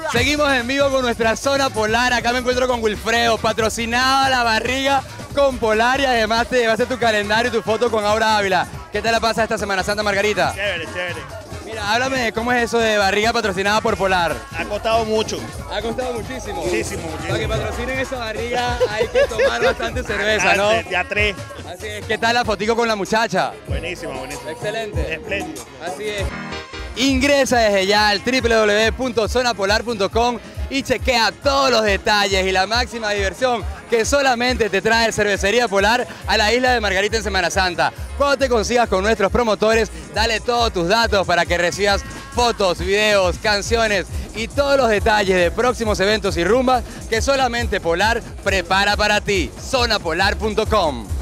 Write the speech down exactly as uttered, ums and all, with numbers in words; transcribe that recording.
Seguimos en vivo con nuestra zona polar. Acá me encuentro con Wilfredo, patrocinado a la barriga con Polar, y además te llevaste tu calendario y tu foto con Aura Ávila. ¿Qué te la pasa esta Semana Santa, Margarita? Chévere, chévere. Mira, háblame de cómo es eso de barriga patrocinada por Polar. Ha costado mucho. Ha costado muchísimo. Muchísimo, muchísimo. Para que patrocinen esa barriga hay que tomar bastante cerveza, ¿no? De, de a tres. Así es. ¿Qué tal la fotico con la muchacha? Buenísimo, buenísimo. Excelente. Espléndido. Así es. Ingresa desde ya al doble u doble u doble u punto zona polar punto com y chequea todos los detalles y la máxima diversión que solamente te trae Cervecería Polar a la isla de Margarita en Semana Santa. Cuando te consigas con nuestros promotores, dale todos tus datos para que recibas fotos, videos, canciones y todos los detalles de próximos eventos y rumbas que solamente Polar prepara para ti. zona polar punto com